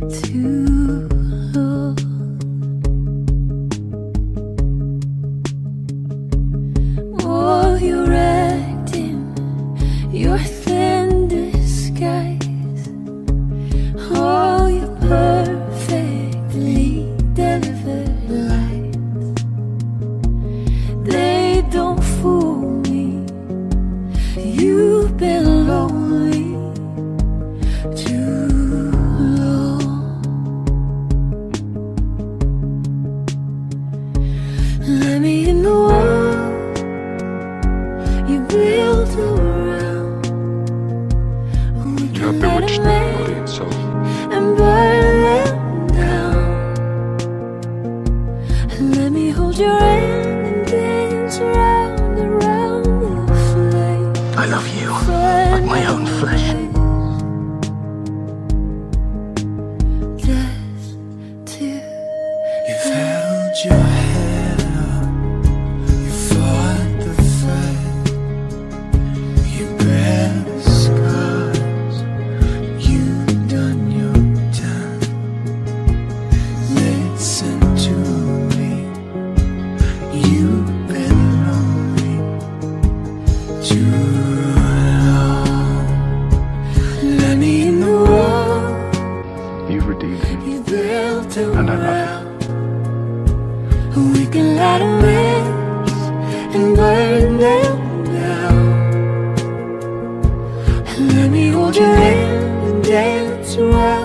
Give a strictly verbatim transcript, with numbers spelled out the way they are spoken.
too long. Oh, you're acting, you're thin disguise. Oh, you're perfectly delivered lies. They don't fool me. You've been lonely too long. Let me in the world you built around. We You have bewitched my body and soul. And burn them down. And let me hold your hand and dance round and round the flame. I love you like my own flesh. Just to You've held your head up, you fought the fight, you bear the scars, you've done your time. Listen to me, you've been lonely too long. Let me in the world You've redeemed me, you built around. and I love you. We can light a match and burn them down. And let me hold your hand and dance around.